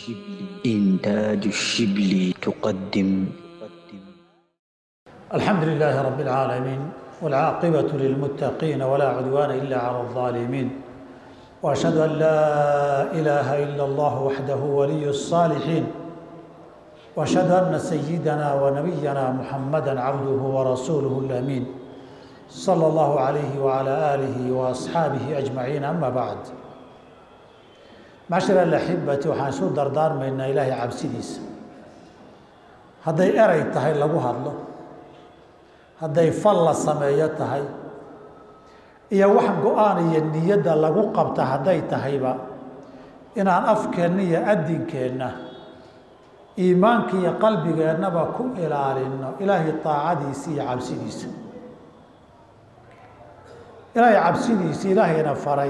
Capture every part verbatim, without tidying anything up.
الشبلي إنتاج الشبلي تقدم. الحمد لله رب العالمين والعاقبة للمتقين ولا عدوان إلا على الظالمين، وأشهد أن لا إله إلا الله وحده ولي الصالحين، وأشهد أن سيدنا ونبينا محمدا عبده ورسوله الأمين صلى الله عليه وعلى آله وأصحابه أجمعين. أما بعد، معشر الأحبة، waxaan soo dardaarmaynaa Ilaahay cabsidiisa. hadday eray tahay lagu hadlo, hadday fal la sameeyo tahay, iyo wax go-aan iyo niyadda lagu qabta hadday tahayba, inaan afkeenna iyo adinkeenna iimaanka iyo qalbigeennaba ku ilaalino Ilaahay taacadiisa iyo cabsidiisa. Ilaahay cabsidiisa Ilaahayna faray,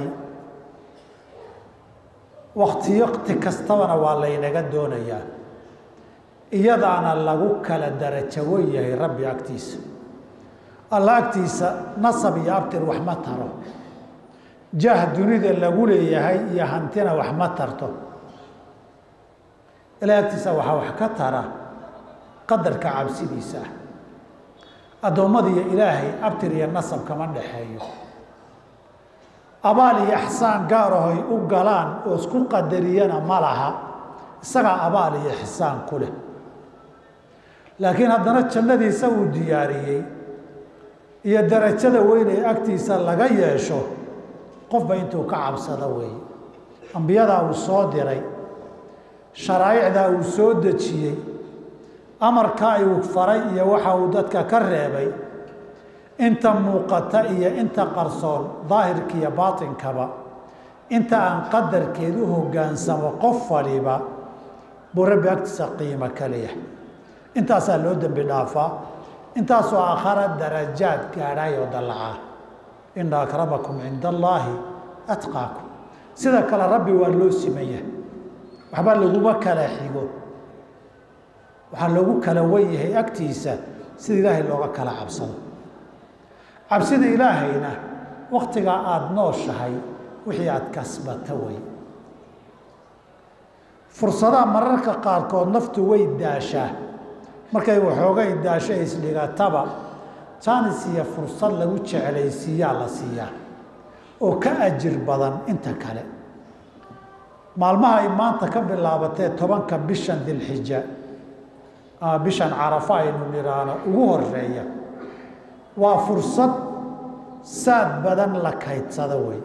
waqti waqti kastabana waa laynaga doonayaa, iyadaana lagu kala darajo weyn yahay Rabbi agtiisa. Alla agtiisa nasab iyo abtir wax ma taro, jah dunida lagu leeyahay iyo hantina wax ma tarto. Ilaahay agtiisa waxaa wax ka tara qadarka cabsidiisa ah. Addoommada iyo Ilaahay abtir iyo nasab kama dhexeeyo. abaal iyo ixsaan gaar ah ay u galaan oo isku qadariyana ma laha, isagaa abaal iyo ixsaan ku leh. laakiin haddana jannadiisa uu diyaariyey iyo darajada weyn ee agtiisa laga yeesho qofba intuu ka cabsado weeye. ambiyadaa uu soo diray, sharaa'icdaa uu soo dejiyey, amarkaa uu faray iyo waxa uu dadka ka reebay, inta muuqata iyo inta qarsoon, daahirka iyo baatinkaba, inta aan qadarkeed u hoggaansamo qof waliba buu Rabbi agtiisa qiimo ka leeyahay. intaasaa loo dembi dhaafaa, intaasoo aakhara darajaad gaadhay oo dallacaa. ina akramakum cinda allaahi atqaakum. sida kale Rabbi waa loo siman yahay, waxba laguma kala xigo, waxaa loogu kala wen yahay agtiisa sida Ilaahay looga kala cabsado. cabsida Ilaahayna waqtigaa aada nooshahay wixii aada kasbata wey. fursadaha mararka qaarkood naftu way daashaa, markay waxoogay daasho isdhigataba jaanis iyo fursad lagu jeclaysiiyaa la siiyaa oo ka ajir badan inta kale. maalmaha ay maanta ka bilaabatee tobanka bishan dilxija ama bishan carafa aynu nidhaahno ugu horeeya, waa fursad saad badan la kaydsado wey.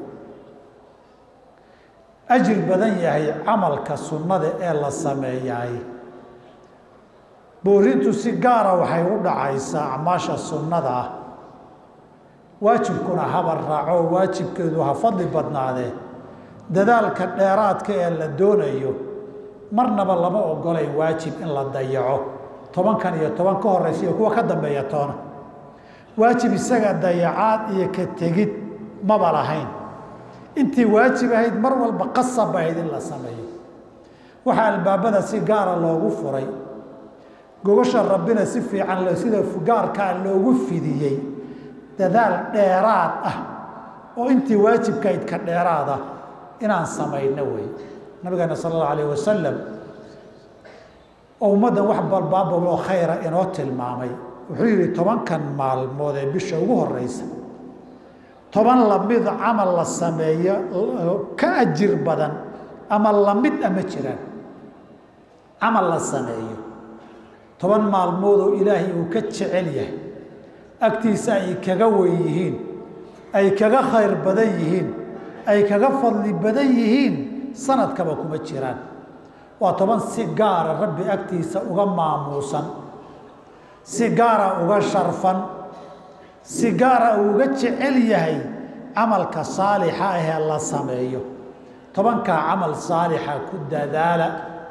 ajir badan yahay camalka sunnada ee la sameeyaay. boorintu si gaara waxay u dhacaysaa acmaasha sunnada ah. waajibkuna haba raaco, waajibkeedu ha fadli badnaadee, dadaalka dheeraadka ee la doonayo marnaba lama ogolayn waajib in la dayaco. tobankan iyo toban ka horeysa iyo kuwa ka dambeeya toona waajib isaga dayacaad iyo ka tegid maba lahayn. intii waajib ahayd mar walba qasab ahayd in la sameeyo. waxaa albaabada si gaara loogu furay, gogosha Rabbina si fiican sida gaarkaa loogu fidiyey dadaal dheeraad ah oo intii waajibkayd ka dheeraada inaan samayno wey. nabigeena sala allahu alayh wasalam oo ummaddan wax balbaaboo khayra inoo tilmaamay, wuxuu yidhi tobankan maalmood ee bisha ugu horeysa toban lamid camal la sameeyo ka ajir badan ama lamid ama jiraan. camal la sameeyo toban maalmood oo Ilaahay uu ka jecel yahay, agtiisa ay kaga weyn yihiin, ay kaga khayr badan yihiin, ay kaga fadli badan yihiin sanadkaba kuma jiraan. waa toban si gaara Rabbi agtiisa uga maamuusan, si gaara uga sharfan, si gaara uga jecel yahay camalka saalixa ah ee la sameeyo. tobankaa camal saalixa ku dadaala.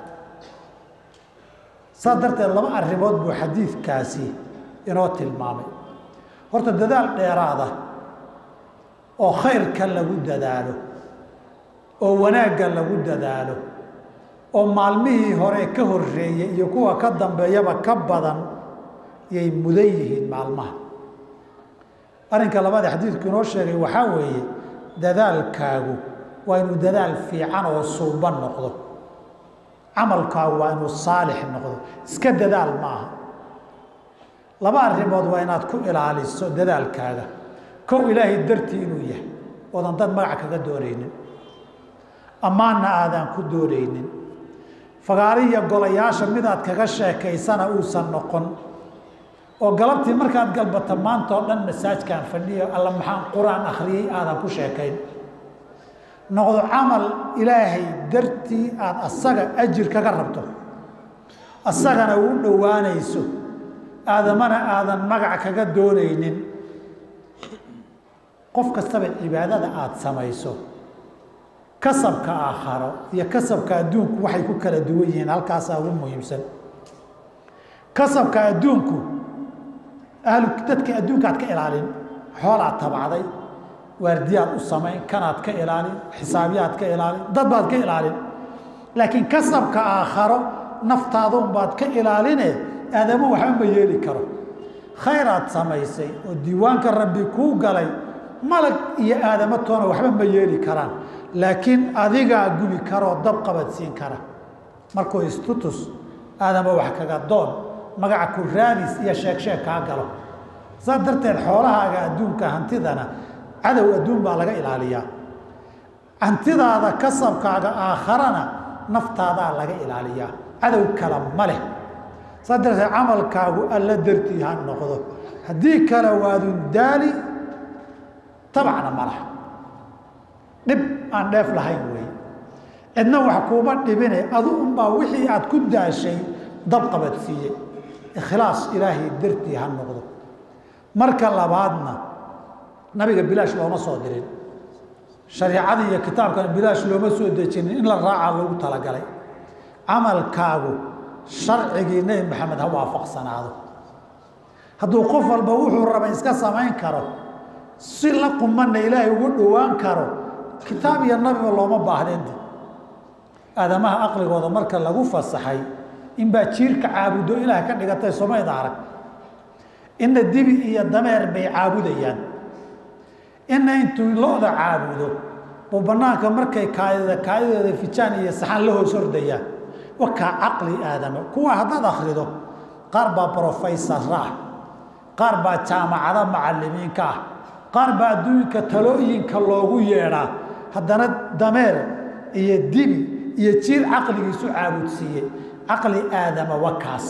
saa darteed laba arrimood buu xadiidkaasi inoo tilmaamay. horta dadaal dheeraada oo khayrka lagu dadaalo, oo wanaagga lagu dadaalo, oo maalmihii hore ka horreeyey iyo kuwa ka dambeeyaba ka badan yay mudan yihiin maalmaha. arrinka labaad ee xadiidku inoo sheegay waxaa weeye dadaalkaagu waa inuu dadaal fiican oo suuban noqdo. camalkaagu waa inuu saalix noqdo iska dadaal ma aha laba arrimood waa inaad ku ilaaliso dadaalkaaga kow ilaahay dartii inuu yahay oodan dad magac kaga doonaynin ammaanna aadan ku doonaynin fagaariya golayaasha midaad kaga sheekaysana uusan noqon oo galabtii markaad galbata maanta oo dhan masaajkaan fadhiyo alla maxaan qur-aan akhriyey aadan ku sheekayn noqdo camal ilaahay dartii aad asaga ajir kaga rabto asagana u dhowaanayso aadamana aadan magac kaga doonaynin qof kastaba cibaadada aad samayso kasabka aakharo iyo kasabka adduunku waxay ku kala duwan yihiin halkaasaa ugu muhiimsan kasabka adduunku ahlu dadka adduunka aad ka ilaalin xoolaad tabacday waardiyaad u samayn kanaad ka ilaalin xisaabiyaad ka ilaalin dad baad ka ilaalin laakiin kasabka aakharo naftaadun baad ka ilaaline aadamo waxba ma yeeli karo khayraad samaysay oo diiwaanka rabbi kuu galay malag iyo aadamo toona waxba ma yeeli karaan laakiin adigaa gubi karoo dab qabadsiin kara markuu istutus aadamo wax kaga doon magaca ku raadis iyo sheegsheeg kaa galo saas darteed xoolahaaga adduunka hantidana cadow adduun baa laga ilaaliyaa hantidaada kasabkaaga aakharana naftaadaa laga ilaaliyaa cadow kale ma leh saas darteed camalkaagu alla dartii ha noqdo haddii kale waadun daali tabacna ma laha dhib aan dheef lahayn weeye cidna wax kuuma dhibine adu unbaa wixii aad ku daashay dab qabadsiiye ikhlaas ilaahay dartii ha noqdo marka labaadna nabiga bilaash looma soo dirin shariicada iyo kitaabkan bilaash looma soo dejinin in la raaca loogu talagalay camalkaagu sharcigii nebi maxamed ha waafaqsanaado hadduu qof walba wuxuu raba iska samayn karo si la qumanna ilaahay ugu dhowaan karo kitaab iyo nabiba looma baahdeenta aadamaha aqligooda marka lagu fasaxay inbaa jiirka caabudo ilaah ka dhigatay somayda arag inna dibi iyo dameer bay caabudayaan inna intuu lo-da caabudo buu bannaanka markay kaadida kaadideeda fijaan iyo saxan la hoos ordayaan wakaa caqli aadama kuwa haddaad akhrido qaar baa brofeysar ah qaar baa jaamacada macallimiinka ah qaar baa adduunka talooyinka loogu yeedhaa haddana dameer iyo dibi iyo jiir caqligiisu caabudsiiyey caqli aadama wakaas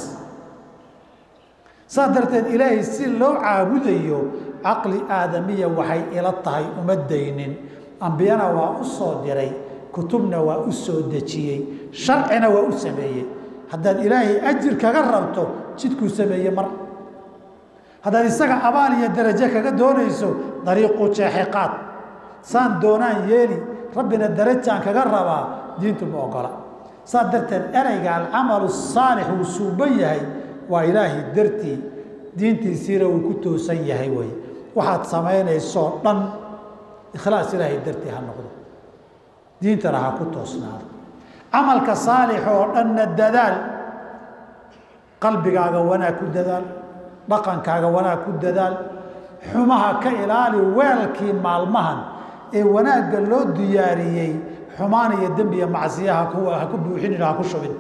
saas darteed ilaahay si loo caabudayo caqli aadamiya waxay ila tahay uma daynin ambiyana waa u soo diray kutubna waa u soo dejiyey sharcina waa u sameeyey haddaad ilaahay ajir kaga rabto jidkuu sameeye mar haddaad isaga abaal iyo darajo kaga doonayso dariiqu jeexiqaad saan doonaan yeeli rabbina darajaan kaga rabaa diintu ma ogola saas darteed ereyga alcamalu saalix uu suuban yahay waa ilaahay dartii diintiisiina uu ku toosan yahay wey waxaad samaynaysoo dhan ikhlaas ilaahay dartii ha noqdo diintana ha ku toosnaado camalka saalix oo dhanna dadaal qalbigaaga wanaag ku dadaal dhaqankaaga wanaag ku dadaal xumaha ka ilaali weelkii maalmahan ee wanaagga loo diyaariyey xumaan iyo dembi iyo macsiyaha ha ku buuxinin ha ku shubin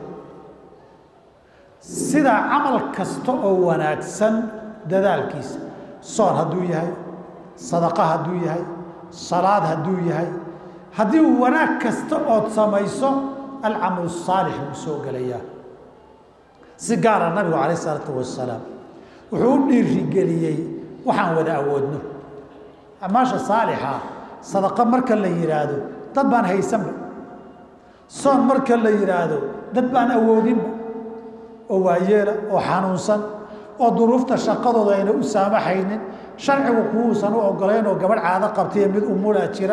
sidaa camal kasta oo wanaagsan dadaalkiisa soon hadduu yahay sadaqa hadduu yahay salaad hadduu yahay haddii uu wanaag kasta ood samayso alcamalu saalix buu soo gelayaa si gaara nabigu calayh isalaatu wasalaam wuxuu u dhiirigeliyey waxaan wada awoodno acmaasha saalixa sadaqa marka la yidhaahdo dad baan haysanba soon marka la yidhaahdo dad baan awoodinba oo waayeela oo xanuunsan oo duruufta shaqadooda ayna u saamaxaynin sharcigu kuwuusan u ogolayn oo gabadh caado qabtaiyo mid umulaa jira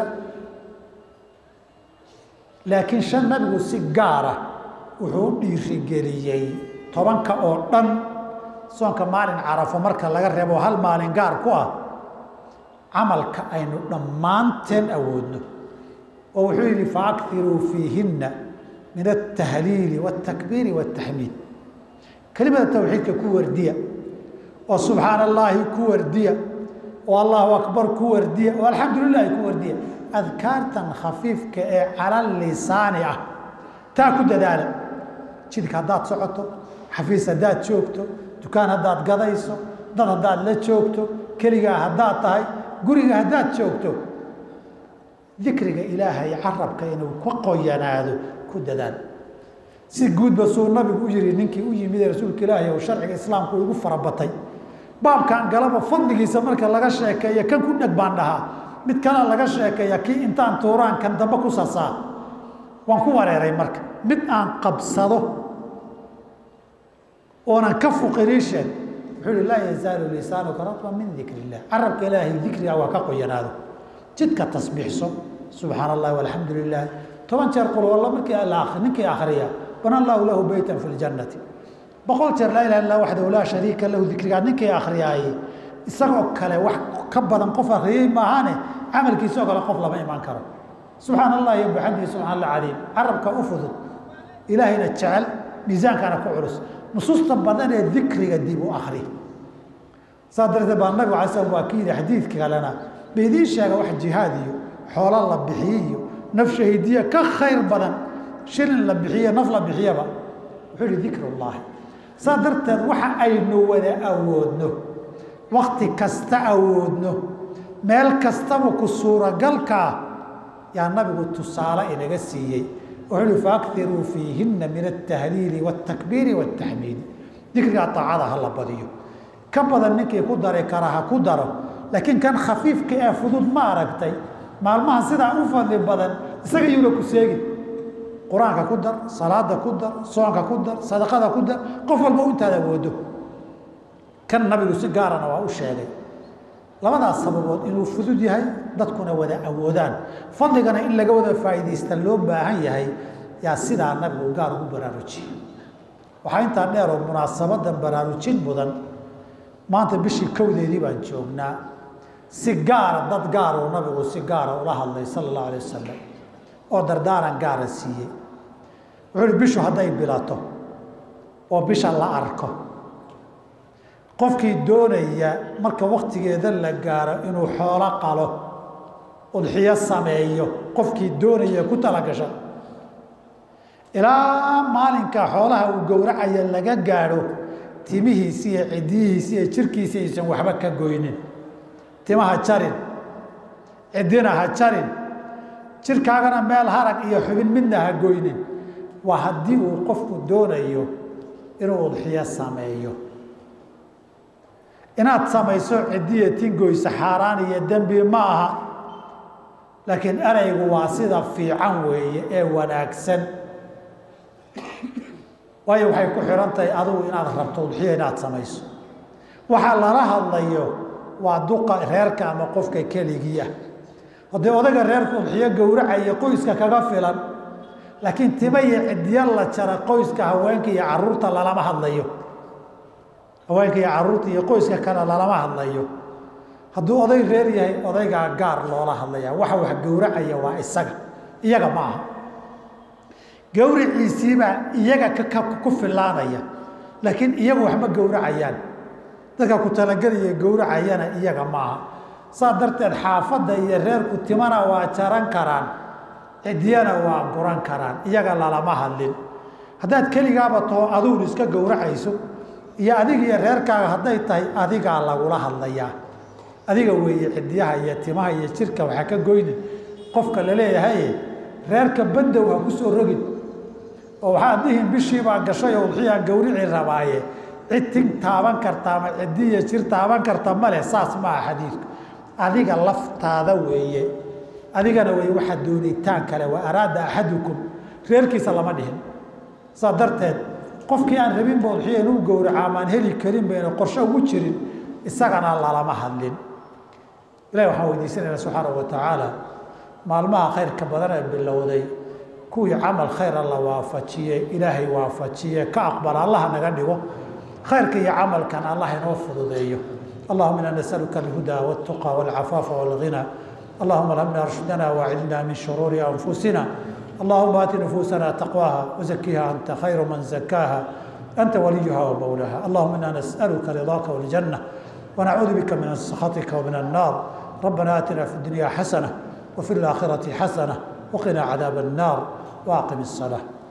laakiin shan nabigu si gaara wuxuu u dhiirigeliyey tobanka oo dhan soonka maalin carafo marka laga reebo hal maalin gaar ku ah camalka aynu dhammaanteen awoodno oo wuxuu yidhi faakiruu fiihinna min altahliili wاtakbiiri wاtaxmiid kelimada tawxiidka ku wardiya oo subxaana allaahi ku wardiya oo allahu akbar ku wardiya oo alxamdu lilaahi ku wardiya adkaartan khafiifka ee cala lisaani ah taa ku dadaala jidka haddaad socoto xafiis haddaad joogto dukaan haddaad gadayso dad haddaad la joogto keligaa haddaad tahay guriga haddaad joogto dikriga ilaahay carabka inuu ka qoyanaado ku dadaal si guudba suu nabigu u yiri ninkii u yimid rasuulka ilaahay oo sharciga islaamku ugu farabatay baabkan galaba fadligiisa marka laga sheekeeyo kan ku dhag baan dhahaa mid kale laga sheekeeya kii intaan tuuraan kan dambe ku sasaa waan ku wareeray marka mid aan qabsado oonan ka fuqiriishan wuxuu laa yazaalu lisaanuka ratban min dikri illah carabka ilaahay dikriga waa ka qoyanaado jidka tasbiixso subxaan allahi walxamdu lilah toban jeer qul wallah markii la akhri ninkii akhriya bana allahu lahu baytan fi ljannati boqol jeer laa ilaha illallah waxdahu laa shariika lahu dikrigaa ninkii akhriyaayey isagoo kale wax ka badan qof akhriyey maahane camalkiisoo kale qof lama imaan karo subxaan allahi bixamdihi subxaan allah caliim carabka u fudud ilaahayna jecel miisaankana ku culus nusuusta badan ee dikriga dib u akhri saa darteed baa nabigu alay slam waa ka yidhi xadiidka kalena ba idiin sheega wax jihaad iyo xoolo la bixiye iyo naf shahiidiya ka khayr badan shilin la bixiye naf la bixiyaba wuxuu yihi dikrullahi saa darteed waxa aynu wada awoodno wakti kasta awoodno meel kastaba ku suuragalkaa yaa nabigu tusaale inaga siiyey wuxuu yihi faakiruu fiihinna min altahliili wاltakbiiri wاltaxmiidi dikrigaa taacada ha la badiyo ka badan ninkii ku dari kara ha ku daro laakiin kan khafiifka ee fudud ma aragtay maalmaha sidaa u fadli badan isaga yuuna ku seegin qur-aanka ku dar salaada ku dar soonka ku dar sadaqada ku dar qof walba u intaad awoodo kan nabigu si gaarana waa u sheegay labadaas sababood inuu fudud yahay dadkuna wada awoodaan fadligana in laga wada faa'iidaysta loo baahan yahay yaa sidaa nabigu gaar ugu baraarujiyey waxaa intaa dheer oo munaasabadan baraarujin mudan maanta bishii kowdeedii baan joognaa si gaara dad gaar uu nabigu si gaara ula hadlay sala allahu alay wasalam oo dardaaran gaara siiyey wuxuu uhi bishu hadday bilato oo bisha la arko qofkii doonaya marka waktigeeda la gaaro inuu xoolo qalo udxiyo sameeyo qofkii doonaya ku talagasha ilaa maalinka xoolaha uu gowracaya laga gaadho timihiisi iyo cidiyihiisi iyo jirkiisi aysan waxba ka goynin timaha jarin cidina ha jarin jirkaagana meel harag iyo xubin midna ha goynin waa haddii uu qofku doonayo inuu udxiyo sameeyo inaad samayso cidiya tingoysa xaaraan iyo dembi ma aha laakiin eraygu waa sida fiican weeye ee wanaagsan waayo waxay ku xihan tahay adugu inaad rabto udxiyo inaad samayso waxaa lala hadlayo waa duqa reerka ama qofka keligii ah haddii odayga reerka udxiyo gowracaya qoyska kaga filan laakiin tima iyo cidiya la jara qoyska haweenka iyo caruurta lalama hadlayo haweenka iyo caruurta iyo qoyska kale lalama hadlayo hadduu oday reer yahay odaygaa gaar loola hadlaya waxa wax gowracaya waa isaga iyaga ma aha gowriciisiibaa iyaga ku filaanaya laakiin iyagu waxma gowracayaan dadka ku talagelaya gowracayana iyaga ma aha saa darteed xaafadda iyo reerku timana waa jaran karaan cidiyana waa guran karaan iyaga lalama hadlin haddaad keligaaba taho aduun iska gowracayso iyo adiga iyo reerkaaga hadday tahay adigaa lagula hadlayaa adiga weeye cidiyaha iyo timaha iyo jirka waxaa ka goyni qofka laleeyahay reerka bandow ha ku soo rogin oo waxaad dhihin bishiibaa gashay oo udxiyaan gowrici rabaaye cid tin taaban karta ama cidiya jir taaban karta male saas maaha xadiidku adiga laftaada weeye adigana wey waxaa doonitaan kale wa araada axadukum reerkiisa lama dhihin saa darteed qofkii aan rabin ba udxiya inuu gowraca amaan heli karin bayna qorsho ugu jirin isagana lalama hadlin ilahi waxaan weydiisanayna subxaanahu watacaala maalmaha khayrka badan ee bilowday kuwii camal khayra la waafajiye ilaahay waafajiye ka aqbala allah naga dhigo khayrka iyo camalkan allah inoo fududeeyo allahuma inaa nasaluka alhudaa waltuqa walcafaafa walghina allahuma alhamna rushdana waacidna min shuruuri anfusina اللهم آت نفوسنا تقواها وزكيها أنت خير من زكاها أنت وليها ومولاها اللهم إنا نسألك رضاك والجنة ونعوذ بك من سخطك ومن النار ربنا آتنا في الدنيا حسنة وفي الآخرة حسنة وقنا عذاب النار وأقم الصلاة